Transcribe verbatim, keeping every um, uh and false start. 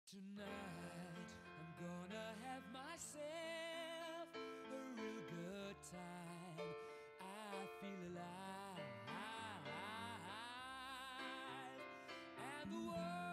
Tonight I'm gonna have myself a real good time. I feel alive, and the world